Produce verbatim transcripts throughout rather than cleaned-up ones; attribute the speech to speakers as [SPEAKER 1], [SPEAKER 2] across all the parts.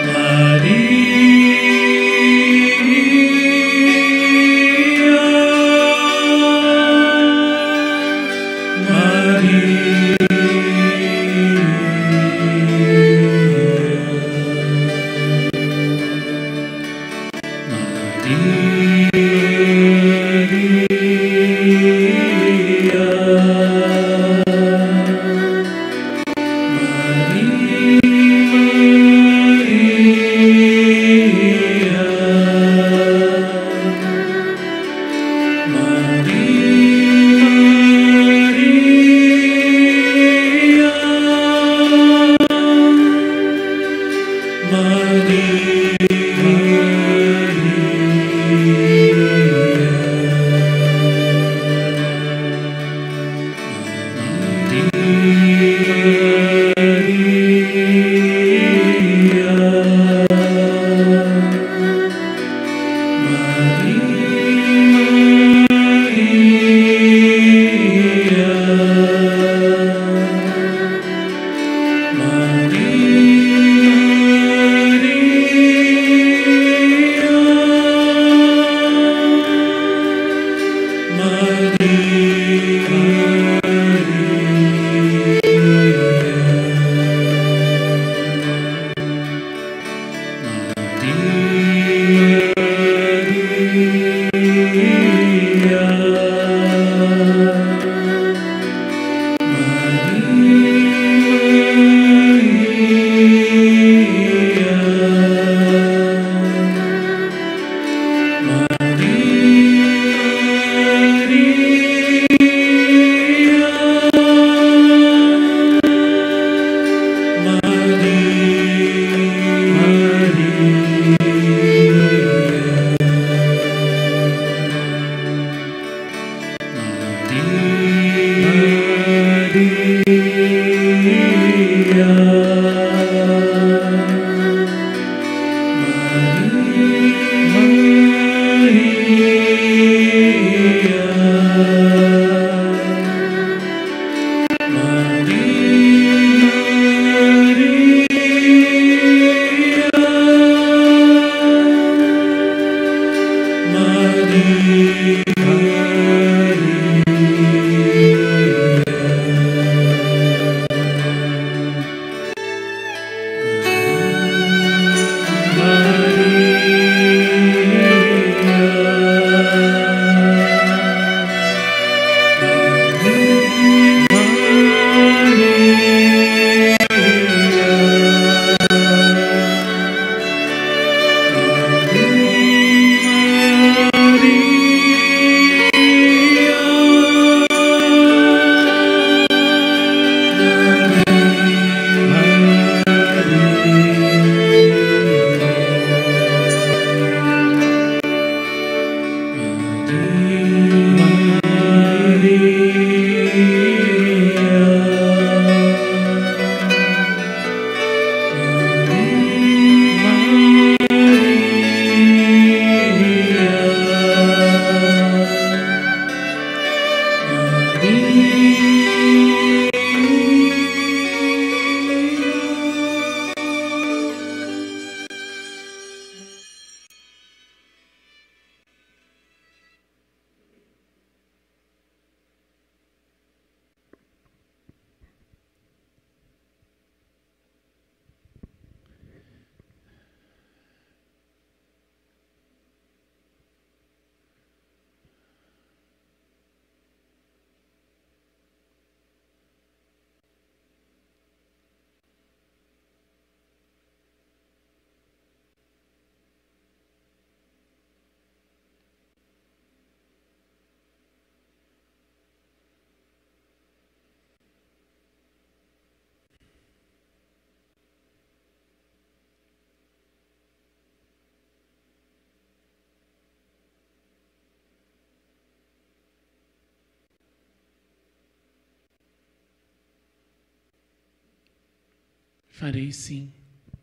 [SPEAKER 1] Farei sim.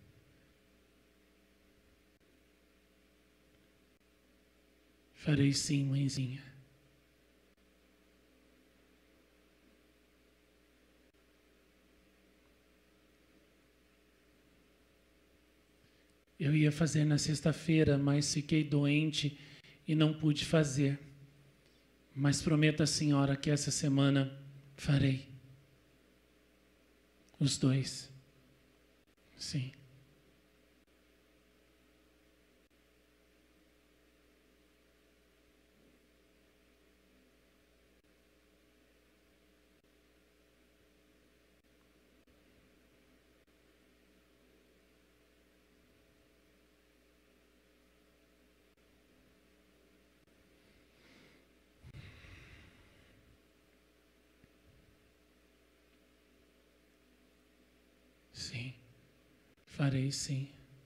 [SPEAKER 1] Farei sim, mãezinha. Eu ia fazer na sexta-feira, mas fiquei doente e não pude fazer. Mas prometo à senhora que essa semana farei. Os dois. Sim. Sim, farei sim.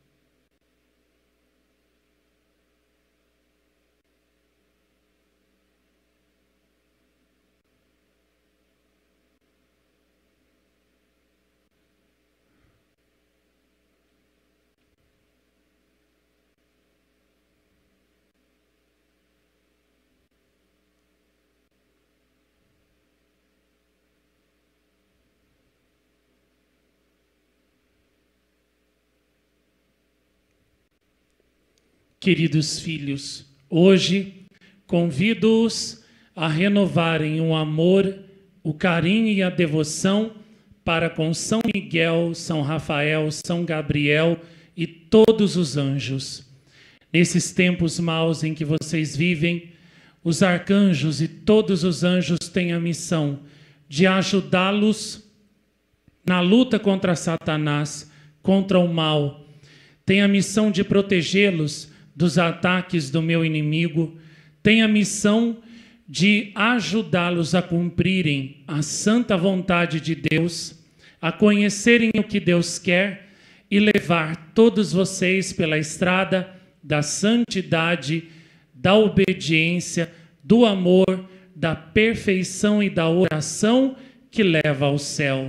[SPEAKER 1] Queridos filhos, hoje convido-os a renovarem o amor, o carinho e a devoção para com São Miguel, São Rafael, São Gabriel e todos os anjos. Nesses tempos maus em que vocês vivem, os arcanjos e todos os anjos têm a missão de ajudá-los na luta contra Satanás, contra o mal. Têm a missão de protegê-los dos ataques do meu inimigo, tem a missão de ajudá-los a cumprirem a santa vontade de Deus, a conhecerem o que Deus quer e levar todos vocês pela estrada da santidade, da obediência, do amor, da perfeição e da oração que leva ao céu.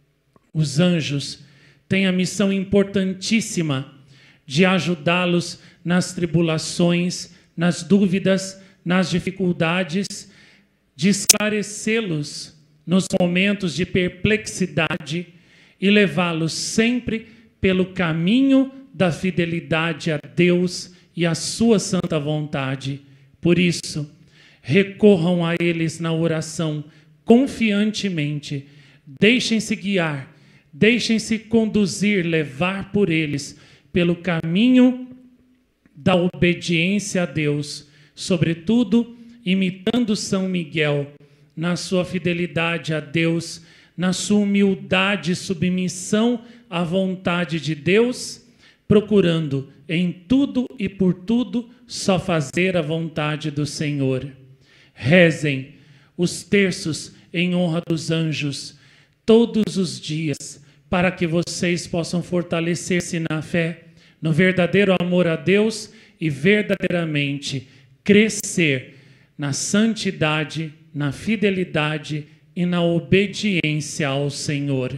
[SPEAKER 1] Os anjos têm a missão importantíssima de ajudá-los nas tribulações, nas dúvidas, nas dificuldades, de esclarecê-los nos momentos de perplexidade e levá-los sempre pelo caminho da fidelidade a Deus e à sua santa vontade. Por isso, recorram a eles na oração confiantemente, deixem-se guiar, deixem-se conduzir, levar por eles pelo caminho da obediência a Deus, sobretudo imitando São Miguel na sua fidelidade a Deus, na sua humildade e submissão à vontade de Deus, procurando em tudo e por tudo só fazer a vontade do Senhor. Rezem os terços em honra dos anjos todos os dias, para que vocês possam fortalecer-se na fé, no verdadeiro amor a Deus e verdadeiramente crescer na santidade, na fidelidade e na obediência ao Senhor.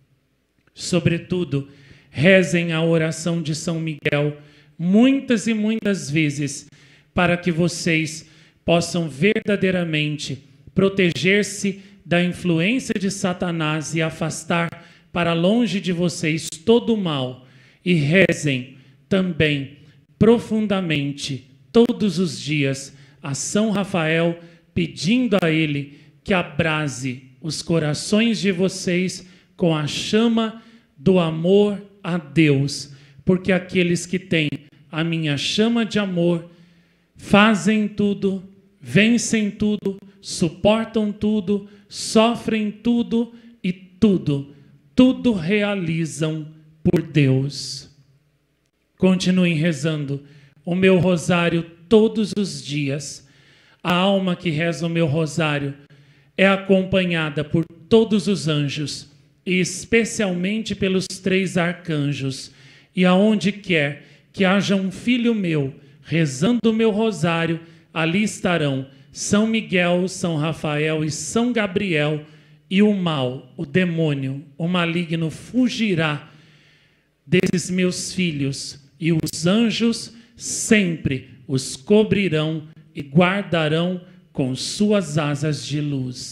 [SPEAKER 1] Sobretudo, rezem a oração de São Miguel muitas e muitas vezes, para que vocês possam verdadeiramente proteger-se da influência de Satanás e afastar para longe de vocês todo o mal. E rezem também profundamente todos os dias a São Rafael, pedindo a ele que abrase os corações de vocês com a chama do amor a Deus, porque aqueles que têm a minha chama de amor fazem tudo, vencem tudo, suportam tudo, sofrem tudo e tudo, tudo realizam por Deus. Continuem rezando o meu rosário todos os dias. A alma que reza o meu rosário é acompanhada por todos os anjos, e especialmente pelos três arcanjos. E aonde quer que haja um filho meu rezando o meu rosário, ali estarão São Miguel, São Rafael e São Gabriel, e o mal, o demônio, o maligno fugirá desses meus filhos, e os anjos sempre os cobrirão e guardarão com suas asas de luz.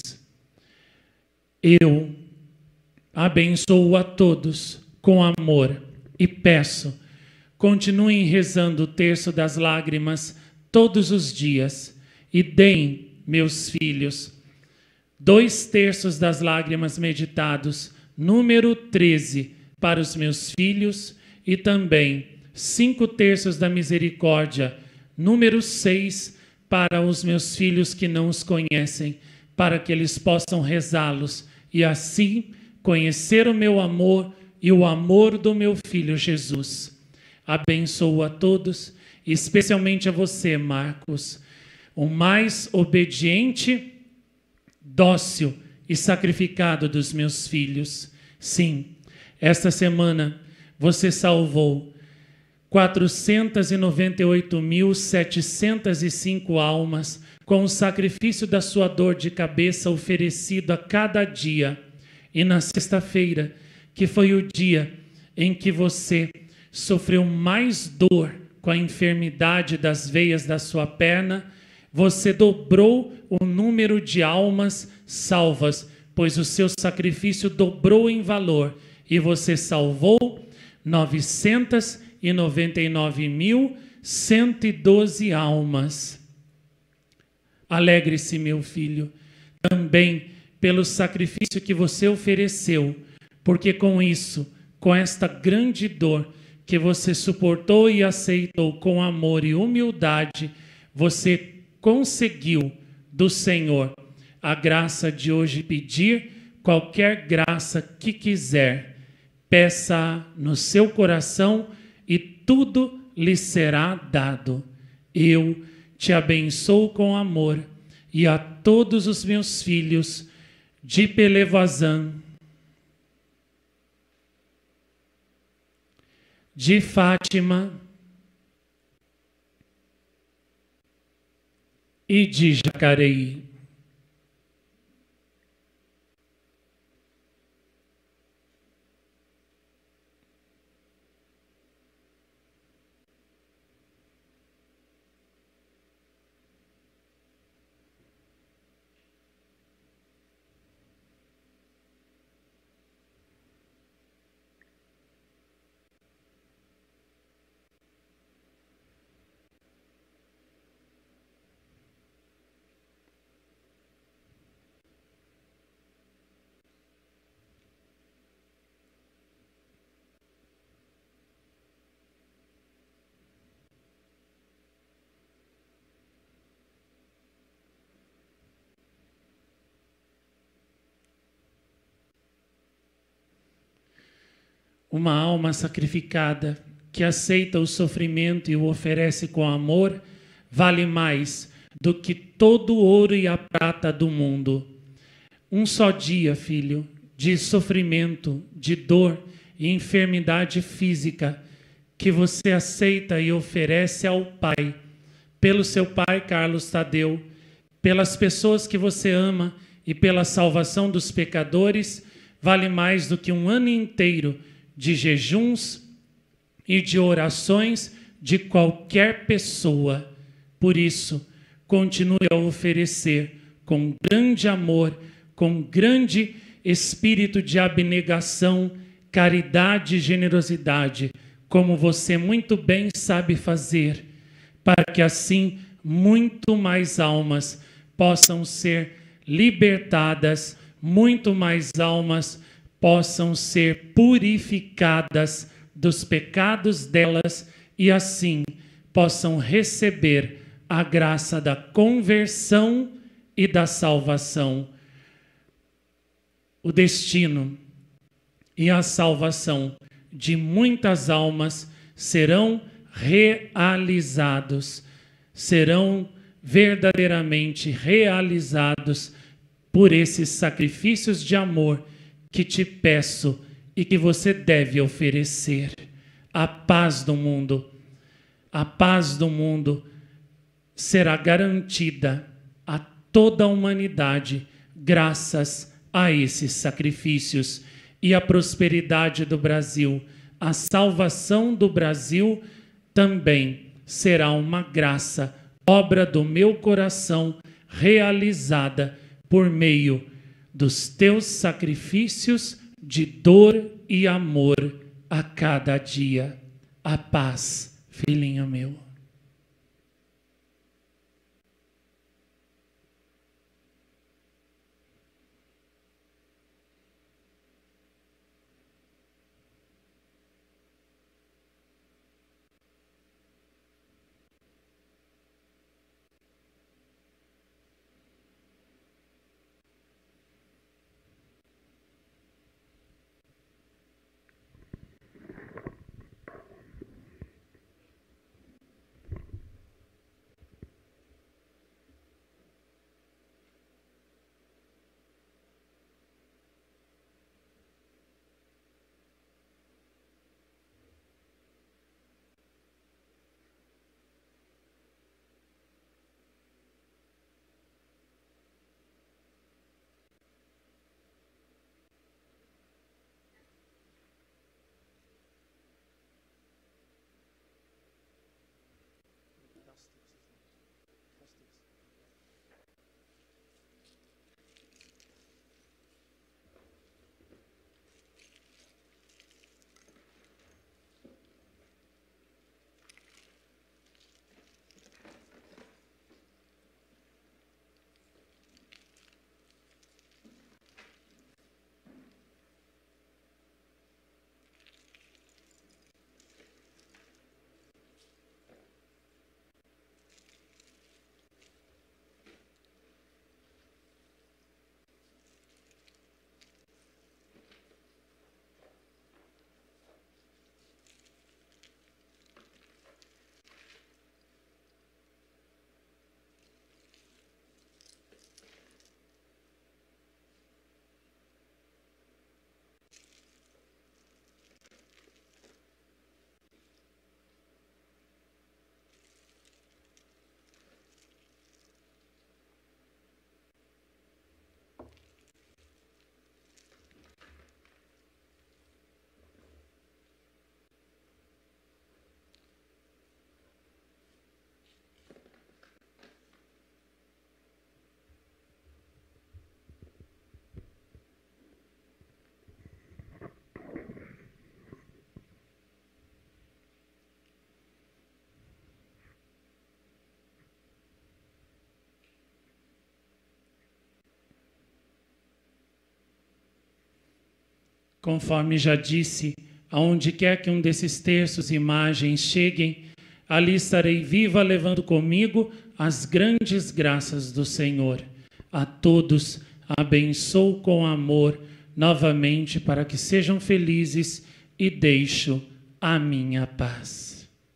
[SPEAKER 1] Eu abençoo a todos com amor e peço, continuem rezando o terço das lágrimas todos os dias e deem, meus filhos, dois terços das lágrimas meditados, número treze, para os meus filhos e também cinco terços da misericórdia, número seis, para os meus filhos que não os conhecem, para que eles possam rezá-los e assim conhecer o meu amor e o amor do meu Filho Jesus. Abençoo a todos, especialmente a você, Marcos, o mais obediente, dócil e sacrificado dos meus filhos. Sim, esta semana você salvou quatrocentas e noventa e oito mil, setecentas e cinco almas com o sacrifício da sua dor de cabeça oferecido a cada dia. E na sexta-feira, que foi o dia em que você sofreu mais dor com a enfermidade das veias da sua perna, você dobrou o número de almas salvas, pois o seu sacrifício dobrou em valor e você salvou novecentas e noventa e nove mil, cento e doze almas. Alegre-se, meu filho, também pelo sacrifício que você ofereceu, porque com isso, com esta grande dor que você suportou e aceitou com amor e humildade, você conseguiu do Senhor a graça de hoje pedir qualquer graça que quiser. Peça no seu coração e tudo lhe será dado. Eu te abençoo com amor e a todos os meus filhos de Pelevazan, de Fátima e de Jacareí. Uma alma sacrificada que aceita o sofrimento e o oferece com amor vale mais do que todo o ouro e a prata do mundo. Um só dia, filho, de sofrimento, de dor e enfermidade física que você aceita e oferece ao Pai, pelo seu pai Carlos Tadeu, pelas pessoas que você ama e pela salvação dos pecadores, vale mais do que um ano inteiro de jejuns e de orações de qualquer pessoa. Por isso, continue a oferecer com grande amor, com grande espírito de abnegação, caridade e generosidade, como você muito bem sabe fazer, para que assim muito mais almas possam ser libertadas, muito mais almas possam ser purificadas dos pecados delas e assim possam receber a graça da conversão e da salvação. O destino e a salvação de muitas almas serão realizados, serão verdadeiramente realizados por esses sacrifícios de amor que te peço e que você deve oferecer. A paz do mundo, a paz do mundo será garantida a toda a humanidade graças a esses sacrifícios. E a prosperidade do Brasil, a salvação do Brasil também será uma graça, obra do meu coração, realizada por meio dos teus sacrifícios de dor e amor a cada dia. a paz, filhinho meu. Conforme já disse, aonde quer que um desses terços e imagens cheguem, ali estarei viva levando comigo as grandes graças do Senhor. A todos abençoo com amor novamente para que sejam felizes e deixo a minha paz.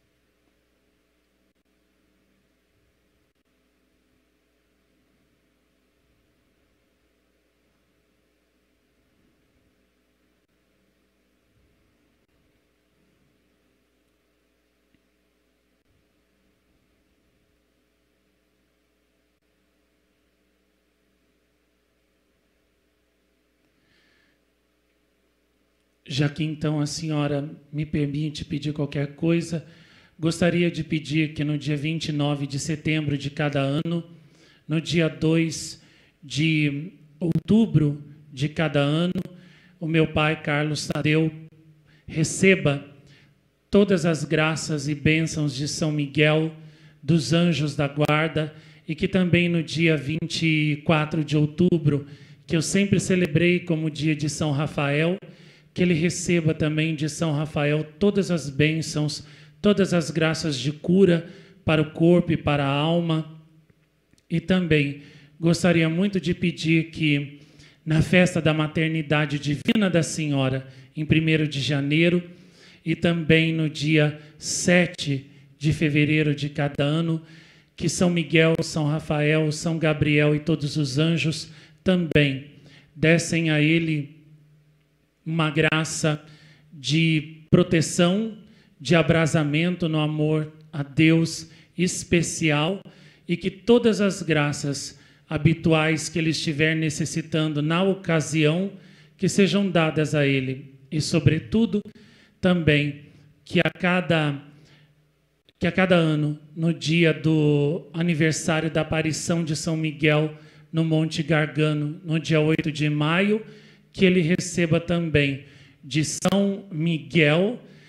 [SPEAKER 1] Já que então a senhora me permite pedir qualquer coisa, gostaria de pedir que no dia vinte e nove de setembro de cada ano, no dia dois de outubro de cada ano, o meu pai, Carlos Tadeu, receba todas as graças e bênçãos de São Miguel, dos anjos da guarda, e que também no dia vinte e quatro de outubro, que eu sempre celebrei como dia de São Rafael, que ele receba também de São Rafael todas as bênçãos, todas as graças de cura para o corpo e para a alma. E também gostaria muito de pedir que, na festa da Maternidade Divina da Senhora, em primeiro de janeiro, e também no dia sete de fevereiro de cada ano, que São Miguel, São Rafael, São Gabriel e todos os anjos também dessem a ele uma graça de proteção, de abrasamento no amor a Deus especial, e que todas as graças habituais que ele estiver necessitando na ocasião, que sejam dadas a ele. E, sobretudo, também que a cada, que a cada ano, no dia do aniversário da aparição de São Miguel no Monte Gargano, no dia oito de maio, que ele receba também de São Miguel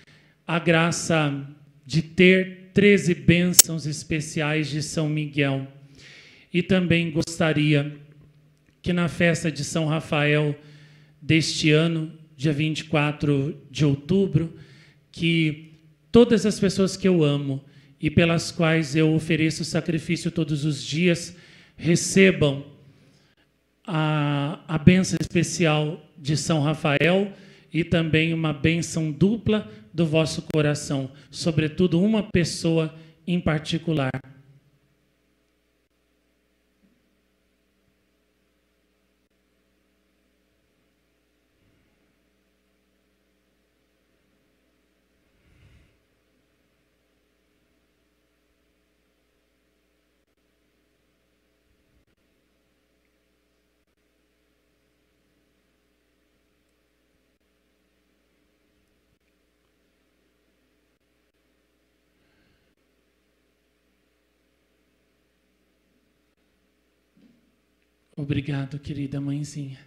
[SPEAKER 1] a graça de ter treze bênçãos especiais de São Miguel. E também gostaria que na festa de São Rafael deste ano, dia vinte e quatro de outubro, que todas as pessoas que eu amo e pelas quais eu ofereço sacrifício todos os dias, recebam a, a bênção especial de São Rafael e também uma bênção dupla do vosso coração, sobretudo uma pessoa em particular. Obrigado, querida mãezinha.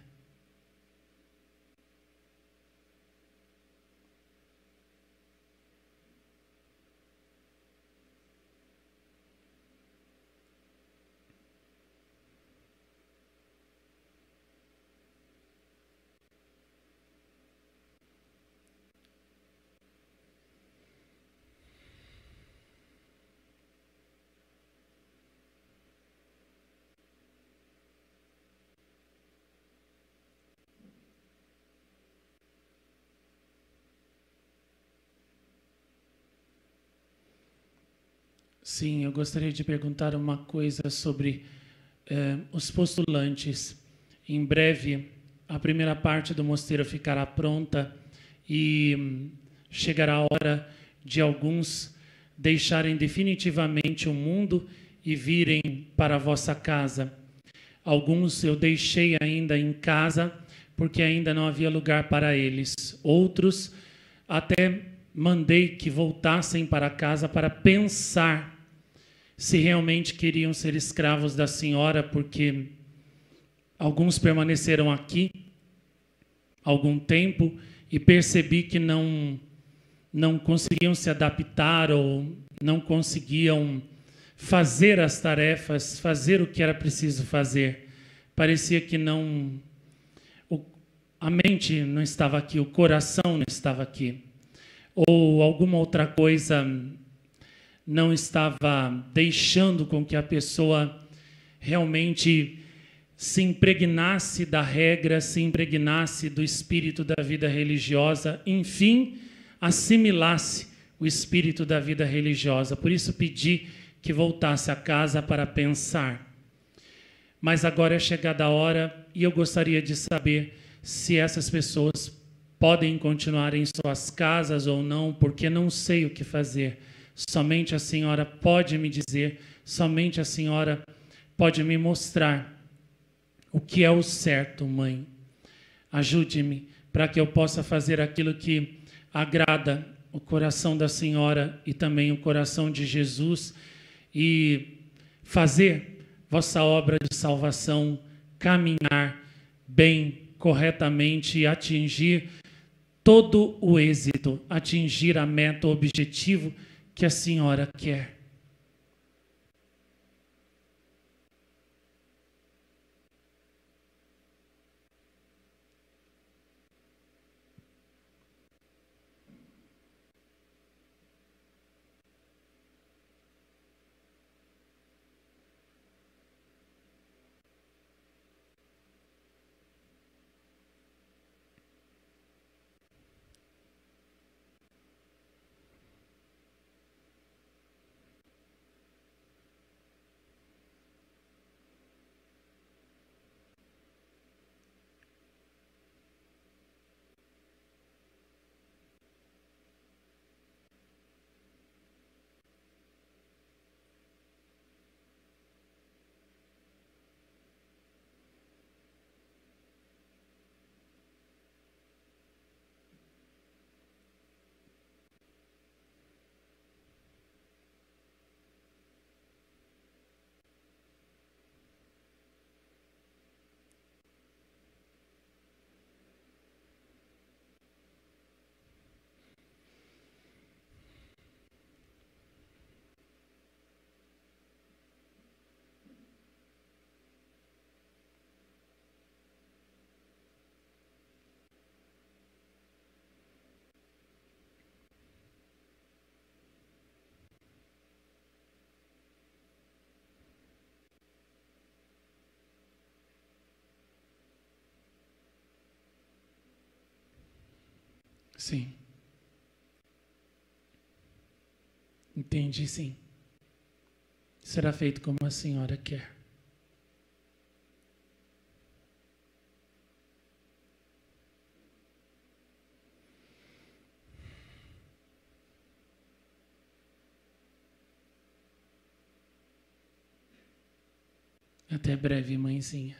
[SPEAKER 1] Sim, eu gostaria de perguntar uma coisa sobre eh, os postulantes. Em breve, a primeira parte do mosteiro ficará pronta e hum, chegará a hora de alguns deixarem definitivamente o mundo e virem para a vossa casa. Alguns eu deixei ainda em casa porque ainda não havia lugar para eles. Outros até mandei que voltassem para casa para pensar se realmente queriam ser escravos da senhora, porque alguns permaneceram aqui algum tempo e percebi que não, não conseguiam se adaptar ou não conseguiam fazer as tarefas, fazer o que era preciso fazer. Parecia que não... O, a mente não estava aqui, o coração não estava aqui. Ou alguma outra coisa não estava deixando com que a pessoa realmente se impregnasse da regra, se impregnasse do espírito da vida religiosa, enfim, assimilasse o espírito da vida religiosa. Por isso pedi que voltasse a casa para pensar. Mas agora é chegada a hora e eu gostaria de saber se essas pessoas podem continuar em suas casas ou não, porque não sei o que fazer. Somente a senhora pode me dizer, somente a senhora pode me mostrar o que é o certo, mãe. Ajude-me para que eu possa fazer aquilo que agrada o coração da senhora e também o coração de Jesus e fazer vossa obra de salvação caminhar bem, corretamente e atingir todo o êxito, atingir a meta, o objetivo que a senhora quer. Sim. Entendi, sim. Será feito como a senhora quer. Até breve, mãezinha.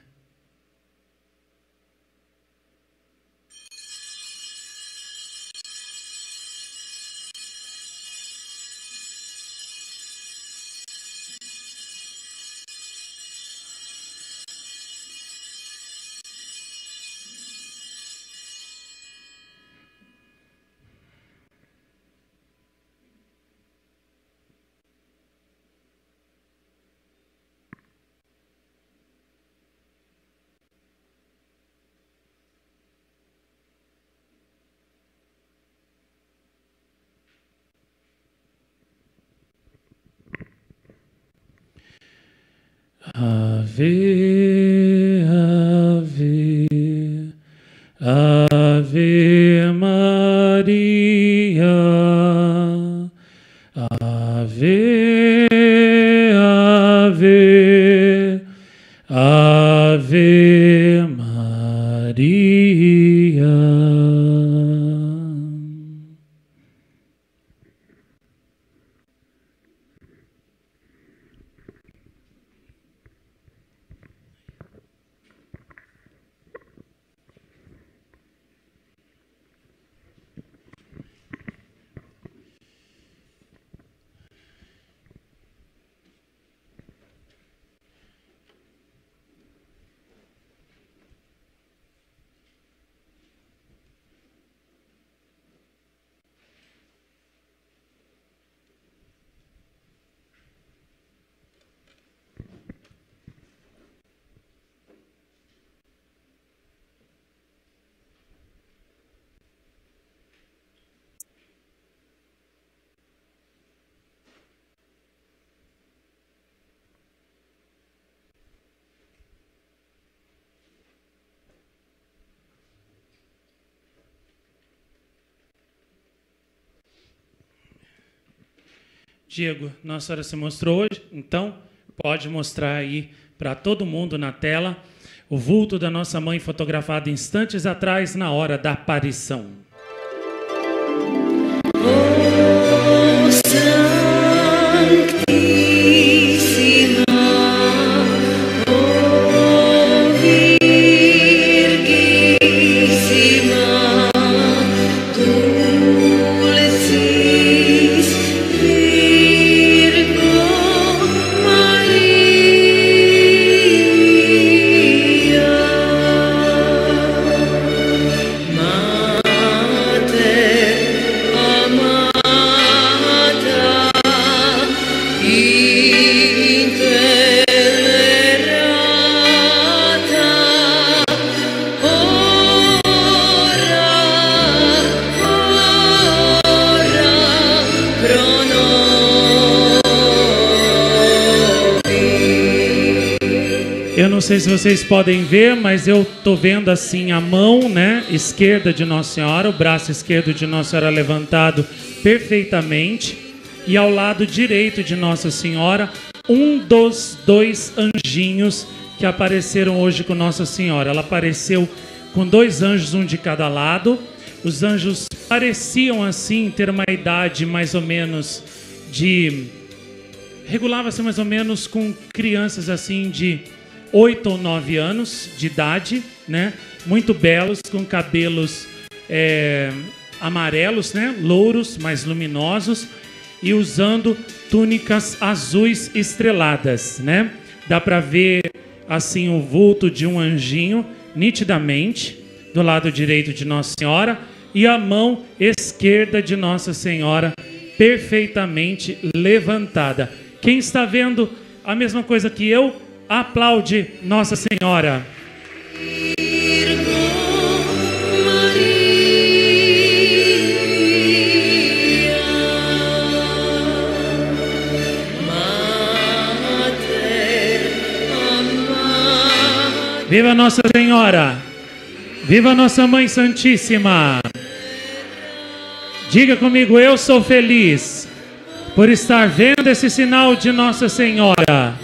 [SPEAKER 1] Ave, ave, ave Maria, ave, ave, ave Maria. Diego, Nossa Senhora se mostrou hoje, então pode mostrar aí para todo mundo na tela o vulto da nossa mãe fotografado instantes atrás na hora da aparição.
[SPEAKER 2] Oh, Sanctíssima, oh, Virgíssima, Dulcis Virgo Maria, Mater amata, intelerata, ora, ora, pro nobis.
[SPEAKER 1] Eu não sei se vocês podem ver, mas eu tô vendo assim a mão, né, esquerda de Nossa Senhora, o braço esquerdo de Nossa Senhora levantado perfeitamente, e ao lado direito de Nossa Senhora, um dos dois anjinhos que apareceram hoje com Nossa Senhora. Ela apareceu com dois anjos, um de cada lado. Os anjos pareciam assim ter uma idade mais ou menos de... regulava-se mais ou menos com crianças assim de oito ou nove anos de idade, né? Muito belos, com cabelos é, amarelos, né? Louros, mais luminosos, e usando túnicas azuis estreladas, né? Dá para ver assim o vulto de um anjinho nitidamente do lado direito de Nossa Senhora e a mão esquerda de Nossa Senhora perfeitamente levantada. Quem está vendo a mesma coisa que eu, aplaude Nossa Senhora.
[SPEAKER 2] Virgo Maria, Mater amata.
[SPEAKER 1] Viva Nossa Senhora! Viva Nossa Mãe Santíssima! Diga comigo, eu sou feliz por estar vendo esse sinal de Nossa Senhora.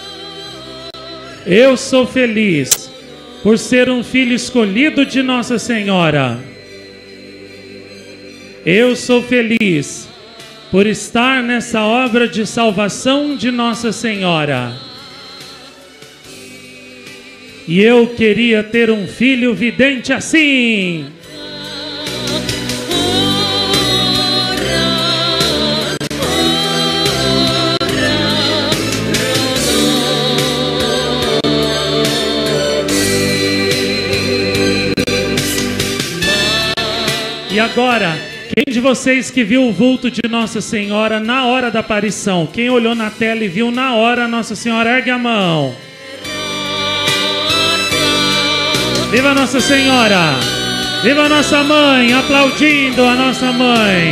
[SPEAKER 1] Eu sou feliz por ser um filho escolhido de Nossa Senhora. Eu sou feliz por estar nessa obra de salvação de Nossa Senhora. E eu queria ter um filho vidente assim. E agora, quem de vocês que viu o vulto de Nossa Senhora na hora da aparição? Quem olhou na tela e viu na hora Nossa Senhora, ergue a mão. Viva Nossa Senhora! Viva a nossa mãe, aplaudindo a nossa mãe.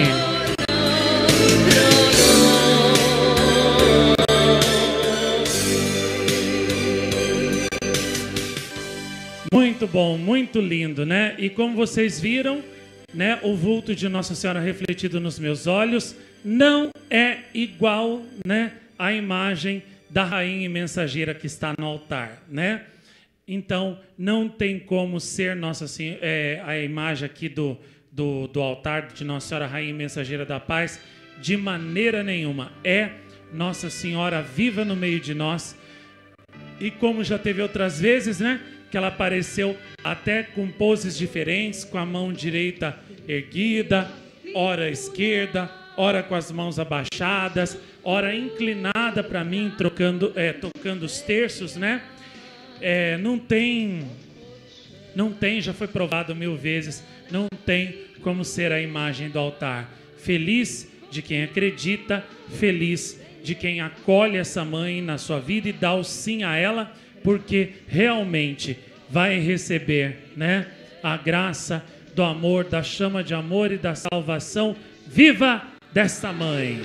[SPEAKER 1] Muito bom, muito lindo, né? E como vocês viram, né, o vulto de Nossa Senhora refletido nos meus olhos não é igual, né, à imagem da rainha e mensageira que está no altar, né? Então, não tem como ser Nossa Senhora, é, a imagem aqui do, do, do altar de Nossa Senhora Rainha e Mensageira da Paz, de maneira nenhuma. É Nossa Senhora viva no meio de nós. E como já teve outras vezes, né, que ela apareceu até com poses diferentes, com a mão direita erguida, ora esquerda, ora com as mãos abaixadas, ora inclinada para mim, trocando, é, tocando os terços, né? É, não tem, não tem, já foi provado mil vezes, não tem como ser a imagem do altar. Feliz de quem acredita, feliz de quem acolhe essa mãe na sua vida e dá o sim a ela, porque realmente vai receber, né, a graça do amor, da chama de amor e da salvação viva desta mãe.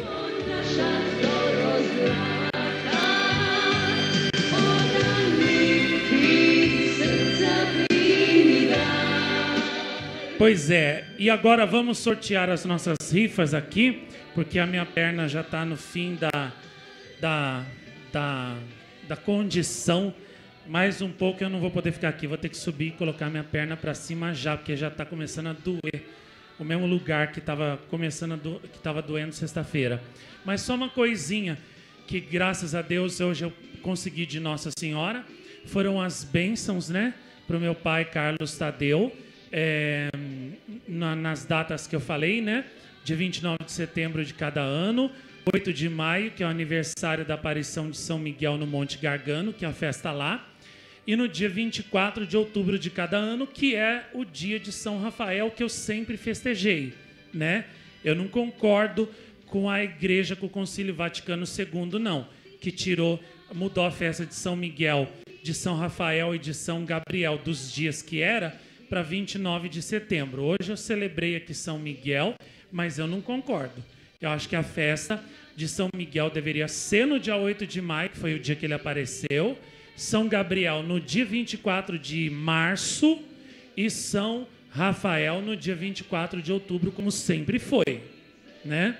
[SPEAKER 1] Pois é, e agora vamos sortear as nossas rifas aqui, porque a minha perna já está no fim da, da, da, da condição. Mais um pouco eu não vou poder ficar aqui, vou ter que subir e colocar minha perna para cima já, porque já está começando a doer. O mesmo lugar que estava começando a do, que estava doendo sexta-feira. Mas só uma coisinha que, graças a Deus, hoje eu consegui de Nossa Senhora, foram as bênçãos, né, para o meu pai Carlos Tadeu, é, na, nas datas que eu falei, né, dia vinte e nove de setembro de cada ano, oito de maio, que é o aniversário da aparição de São Miguel no Monte Gargano, que é a festa lá, e no dia vinte e quatro de outubro de cada ano, que é o dia de São Rafael, que eu sempre festejei, né? Eu não concordo com a igreja, com o Concílio Vaticano segundo, não, que tirou, mudou a festa de São Miguel, de São Rafael e de São Gabriel, dos dias que era, para vinte e nove de setembro. Hoje eu celebrei aqui São Miguel, mas eu não concordo. Eu acho que a festa de São Miguel deveria ser no dia oito de maio, que foi o dia que ele apareceu, São Gabriel no dia vinte e quatro de março e São Rafael no dia vinte e quatro de outubro, como sempre foi, né?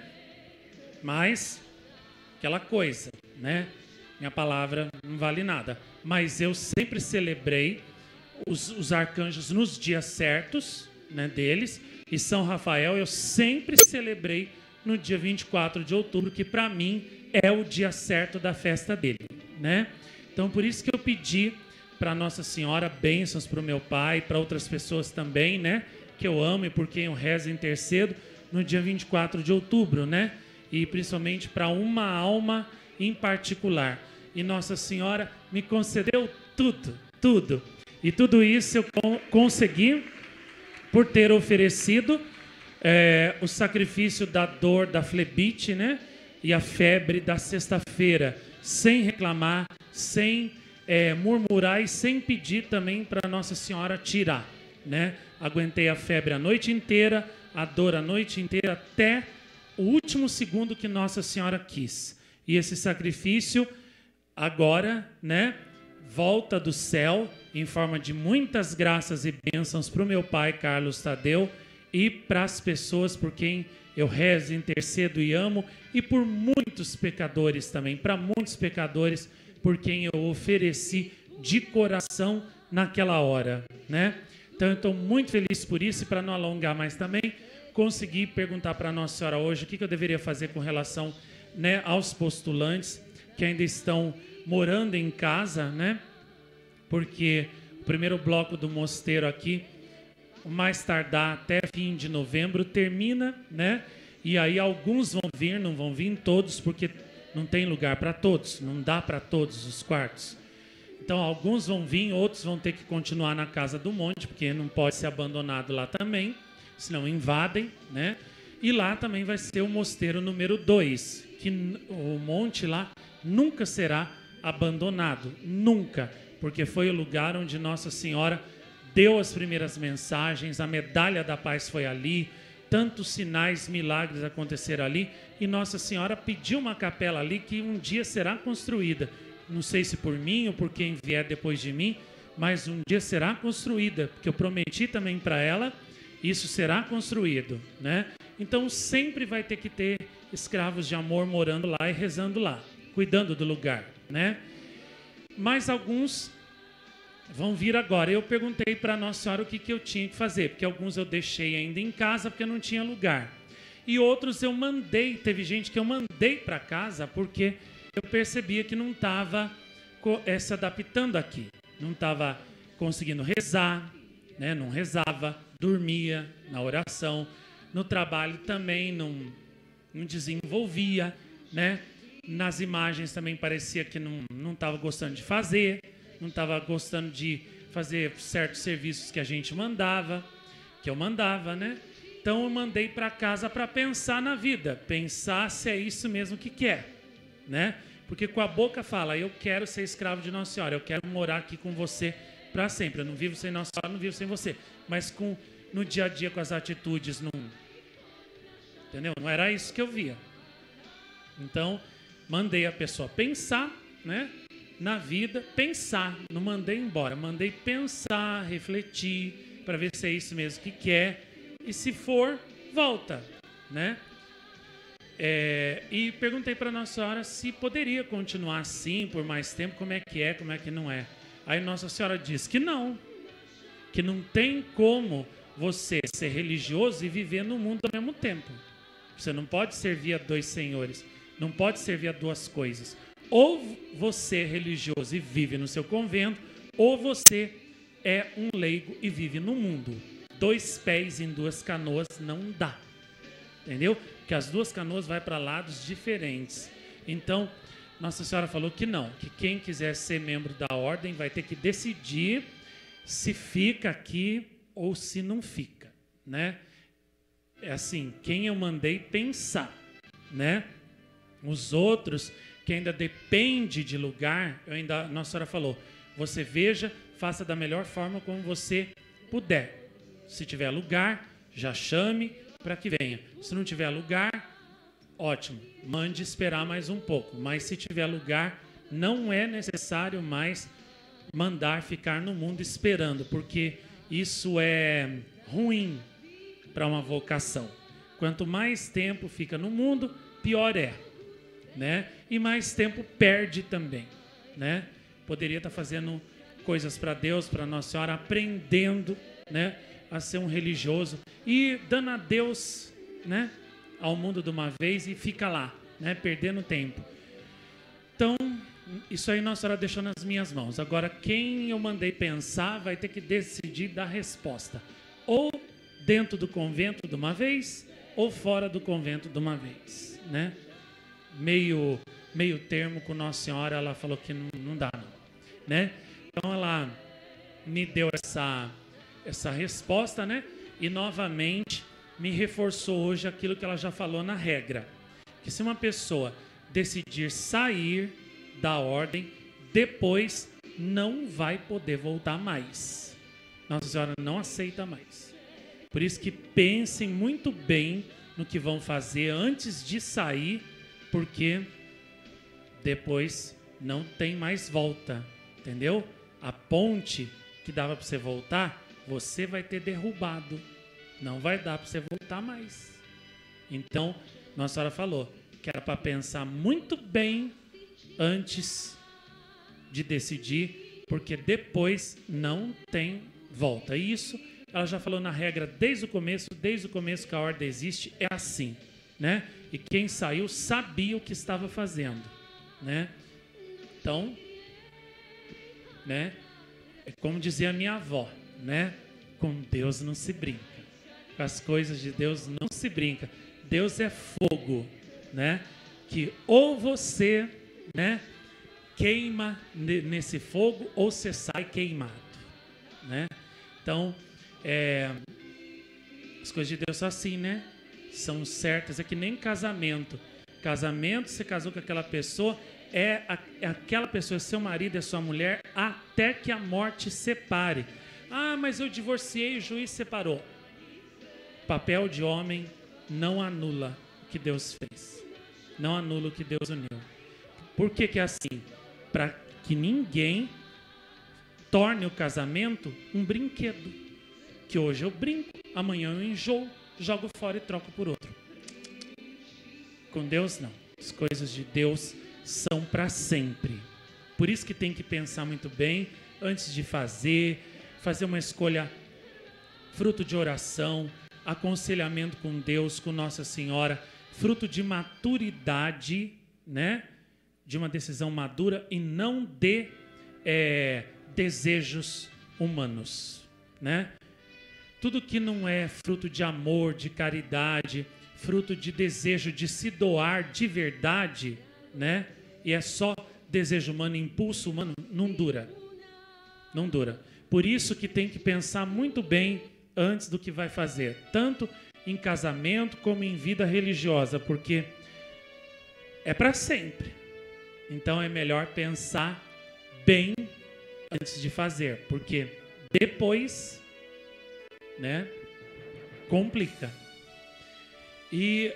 [SPEAKER 1] Mas, aquela coisa, né? Minha palavra não vale nada. Mas eu sempre celebrei os, os arcanjos nos dias certos, né, deles, e São Rafael eu sempre celebrei no dia vinte e quatro de outubro, que para mim é o dia certo da festa dele, né? Então, por isso que eu pedi para Nossa Senhora bênçãos para o meu pai, para outras pessoas também, né? Que eu amo e por quem eu rezo e intercedo, no dia vinte e quatro de outubro, né? E principalmente para uma alma em particular. E Nossa Senhora me concedeu tudo, tudo. E tudo isso eu consegui por ter oferecido é, o sacrifício da dor da flebite, né? E a febre da sexta-feira, sem reclamar, sem é, murmurar e sem pedir também para Nossa Senhora tirar, né? Aguentei a febre a noite inteira, a dor a noite inteira, até o último segundo que Nossa Senhora quis. E esse sacrifício agora, né, volta do céu em forma de muitas graças e bênçãos para o meu pai Carlos Tadeu e para as pessoas por quem eu rezo, intercedo e amo, e por muitos pecadores também, para muitos pecadores por quem eu ofereci de coração naquela hora, né? Então eu estou muito feliz por isso, e para não alongar mais também, consegui perguntar para Nossa Senhora hoje o que, que eu deveria fazer com relação, né, aos postulantes que ainda estão morando em casa, né? Porque o primeiro bloco do mosteiro aqui, o mais tardar até fim de novembro, termina, né? E aí alguns vão vir, não vão vir todos, porque não tem lugar para todos, não dá para todos os quartos. Então alguns vão vir, outros vão ter que continuar na Casa do Monte, porque não pode ser abandonado lá também, senão invadem, né? E lá também vai ser o mosteiro número dois, que o monte lá nunca será abandonado, nunca, porque foi o lugar onde Nossa Senhora deu as primeiras mensagens, a medalha da paz foi ali, tantos sinais, milagres aconteceram ali, e Nossa Senhora pediu uma capela ali que um dia será construída. Não sei se por mim ou por quem vier depois de mim, mas um dia será construída, porque eu prometi também para ela, isso será construído, né? Então sempre vai ter que ter escravos de amor morando lá e rezando lá, cuidando do lugar, né? Mas alguns vão vir agora. Eu perguntei para Nossa Senhora o que, que eu tinha que fazer, porque alguns eu deixei ainda em casa porque não tinha lugar. E outros eu mandei, teve gente que eu mandei para casa porque eu percebia que não estava é, se adaptando aqui. Não estava conseguindo rezar, né? Não rezava, dormia na oração. No trabalho também não, não desenvolvia, né? Nas imagens também parecia que não estava gostando de fazer, não estava gostando de fazer certos serviços que a gente mandava, que eu mandava, né? Então eu mandei para casa para pensar na vida, pensar se é isso mesmo que quer, né? Porque com a boca fala, eu quero ser escravo de Nossa Senhora, eu quero morar aqui com você para sempre, eu não vivo sem Nossa Senhora, não vivo sem você, mas com, no dia a dia com as atitudes, não, entendeu? Não era isso que eu via. Então mandei a pessoa pensar, né? Na vida, pensar, não mandei embora, mandei pensar, refletir, para ver se é isso mesmo que quer, e se for, volta, né? É, e perguntei para Nossa Senhora se poderia continuar assim por mais tempo, como é que é, como é que não é. Aí Nossa Senhora disse que não, que não tem como você ser religioso e viver no mundo ao mesmo tempo. Você não pode servir a dois senhores, não pode servir a duas coisas. Ou você é religioso e vive no seu convento, ou você é um leigo e vive no mundo. Dois pés em duas canoas não dá. Entendeu? Porque as duas canoas vão para lados diferentes. Então, Nossa Senhora falou que não, que quem quiser ser membro da ordem vai ter que decidir se fica aqui ou se não fica, né? É assim, quem eu mandei pensar, né? Os outros que ainda depende de lugar, eu ainda, Nossa Senhora falou, você veja, faça da melhor forma como você puder. Se tiver lugar, já chame para que venha. Se não tiver lugar, ótimo, mande esperar mais um pouco. Mas se tiver lugar, não é necessário mais mandar ficar no mundo esperando, porque isso é ruim para uma vocação. Quanto mais tempo fica no mundo, pior é, né? E mais tempo perde também, né? Poderia estar fazendo coisas para Deus, para Nossa Senhora, aprendendo, né, a ser um religioso e dando a Deus, né, ao mundo de uma vez e fica lá, né, perdendo tempo. Então, isso aí Nossa Senhora deixou nas minhas mãos. Agora, quem eu mandei pensar vai ter que decidir dar resposta. Ou dentro do convento de uma vez, ou fora do convento de uma vez, né? Meio, meio termo com Nossa Senhora, ela falou que não, não dá, não, né? Então, ela me deu essa, essa resposta, né? E, novamente, me reforçou hoje aquilo que ela já falou na regra. Que se uma pessoa decidir sair da ordem, depois não vai poder voltar mais. Nossa Senhora não aceita mais. Por isso que pensem muito bem no que vão fazer antes de sair, porque depois não tem mais volta, entendeu? A ponte que dava para você voltar, você vai ter derrubado, não vai dar para você voltar mais. Então, Nossa Senhora falou que era para pensar muito bem antes de decidir, porque depois não tem volta. E isso ela já falou na regra desde o começo, desde o começo que a ordem existe, é assim, né? E quem saiu sabia o que estava fazendo, né? Então, né? É como dizia a minha avó, né? Com Deus não se brinca. Com as coisas de Deus não se brinca. Deus é fogo, né? Que ou você, né, queima nesse fogo ou você sai queimado, né? Então, é, as coisas de Deus são assim, né? São certas. É que nem casamento. Casamento, você casou com aquela pessoa, é, a, é aquela pessoa, é seu marido, é sua mulher, até que a morte separe. Ah, mas eu divorciei, o juiz separou. Papel de homem não anula o que Deus fez. Não anula o que Deus uniu. Por que que é assim? Para que ninguém torne o casamento um brinquedo. Que hoje eu brinco, amanhã eu enjoo, jogo fora e troco por outro. Com Deus não. As coisas de Deus são para sempre. Por isso que tem que pensar muito bem antes de fazer, fazer uma escolha fruto de oração, aconselhamento com Deus, com Nossa Senhora, fruto de maturidade, né? De uma decisão madura e não de é, desejos humanos, né? Tudo que não é fruto de amor, de caridade, fruto de desejo de se doar de verdade, né? E é só desejo humano, impulso humano, não dura. Não dura. Por isso que tem que pensar muito bem antes do que vai fazer, tanto em casamento como em vida religiosa, porque é para sempre. Então é melhor pensar bem antes de fazer, porque depois, né, complica. E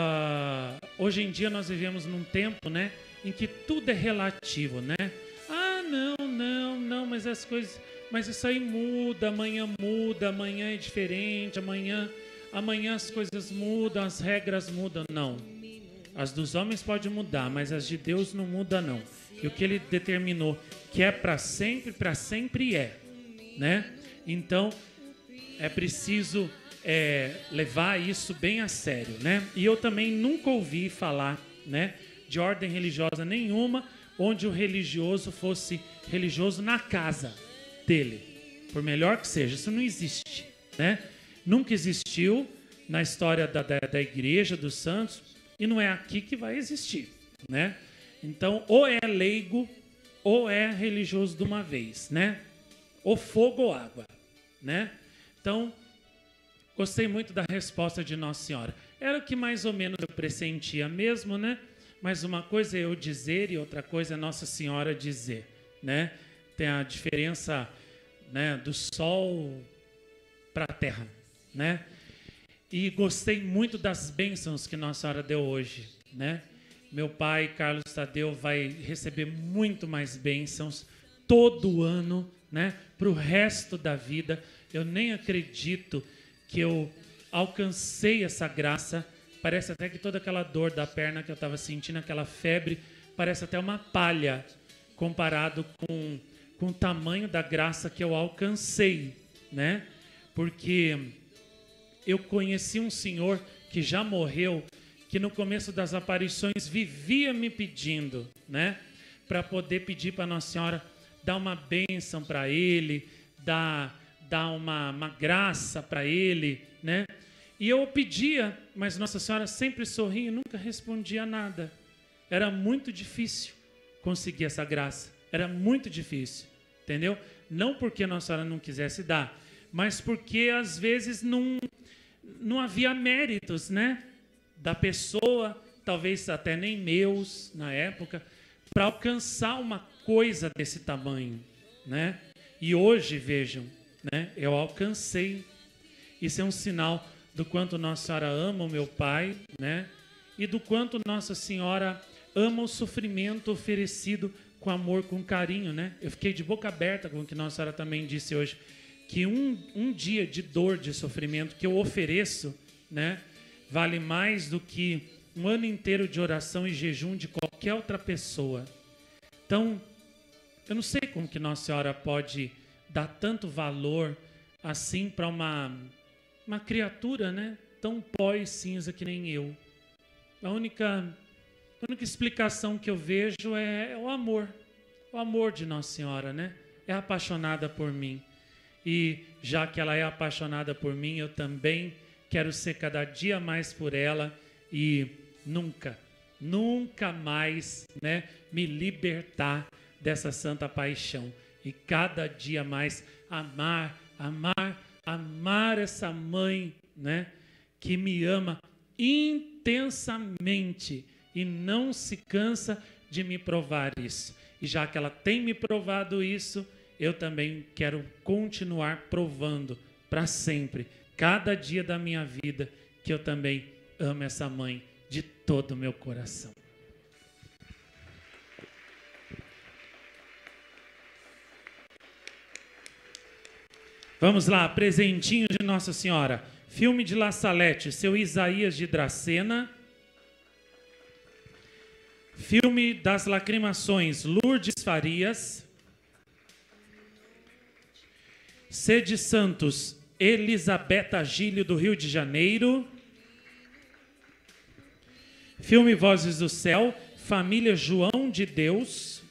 [SPEAKER 1] uh, hoje em dia nós vivemos num tempo, né, em que tudo é relativo, né? Ah, não, não, não, mas as coisas, mas isso aí muda, amanhã muda, amanhã é diferente, amanhã, amanhã as coisas mudam, as regras mudam. Não. As dos homens podem mudar, mas as de Deus não mudam, não. E o que ele determinou que é para sempre, para sempre é, né? Então, é preciso é, levar isso bem a sério, né? E eu também nunca ouvi falar, né, de ordem religiosa nenhuma onde o religioso fosse religioso na casa dele, por melhor que seja. Isso não existe, né? Nunca existiu na história da, da, da igreja, dos santos, e não é aqui que vai existir, né? Então, ou é leigo, ou é religioso de uma vez, né? Ou fogo ou água, né? Então, gostei muito da resposta de Nossa Senhora. Era o que mais ou menos eu pressentia mesmo, né? Mas uma coisa é eu dizer e outra coisa é Nossa Senhora dizer, né? Tem a diferença, né, do sol para a terra, né? E gostei muito das bênçãos que Nossa Senhora deu hoje, né? Meu pai, Carlos Tadeu, vai receber muito mais bênçãos todo ano, né? Para o resto da vida. Eu nem acredito que eu alcancei essa graça. Parece até que toda aquela dor da perna que eu estava sentindo, aquela febre, parece até uma palha comparado com, com o tamanho da graça que eu alcancei, né? Porque eu conheci um senhor que já morreu, que no começo das aparições vivia me pedindo, né? Para poder pedir para Nossa Senhora dar uma bênção para ele, dar, dar uma, uma graça para ele, né? E eu pedia, mas Nossa Senhora sempre sorria e nunca respondia nada. Era muito difícil conseguir essa graça. Era muito difícil, entendeu? Não porque Nossa Senhora não quisesse dar, mas porque às vezes não, não havia méritos, né? Da pessoa, talvez até nem meus na época, para alcançar uma coisa desse tamanho, né? E hoje, vejam, né? Eu alcancei. Isso é um sinal do quanto Nossa Senhora ama o meu pai, né? E do quanto Nossa Senhora ama o sofrimento oferecido com amor, com carinho, né? Eu fiquei de boca aberta com o que Nossa Senhora também disse hoje, que um, um dia de dor, de sofrimento que eu ofereço, né, vale mais do que um ano inteiro de oração e jejum de qualquer outra pessoa. Então, eu não sei como que Nossa Senhora pode dar tanto valor assim para uma, uma criatura, né, tão pó e cinza que nem eu. A única, a única explicação que eu vejo é, é o amor. O amor de Nossa Senhora, né? É apaixonada por mim. E já que ela é apaixonada por mim, eu também quero ser cada dia mais por ela e nunca, nunca mais, né, me libertar dessa santa paixão. E cada dia mais amar, amar, amar essa mãe, né, que me ama intensamente e não se cansa de me provar isso. E já que ela tem me provado isso, eu também quero continuar provando para sempre, cada dia da minha vida, que eu também amo essa mãe de todo o meu coração. Vamos lá, presentinho de Nossa Senhora. Filme de La Salette, Seu Isaías de Dracena. Filme das Lacrimações, Lourdes Farias. Sede Santos, Elisabetta Gílio, do Rio de Janeiro. Filme Vozes do Céu, Família João de Deus.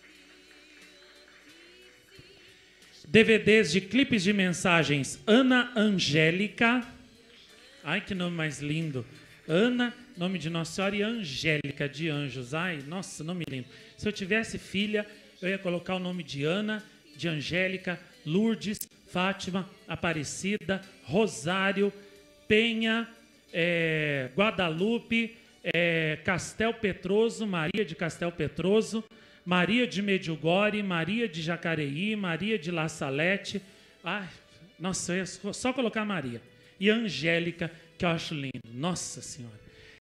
[SPEAKER 1] D V Ds de clipes de mensagens, Ana Angélica. Ai, que nome mais lindo. Ana, nome de Nossa Senhora, e Angélica, de anjos. Ai, nossa, nome lindo. Se eu tivesse filha, eu ia colocar o nome de Ana, de Angélica, Lourdes, Fátima, Aparecida, Rosário, Penha, é, Guadalupe, é, Castel Petroso, Maria de Castel Petroso, Maria de Medjugorje, Maria de Jacareí, Maria de La Salette. Ai, nossa, eu ia só colocar Maria. E Angélica, que eu acho lindo. Nossa Senhora.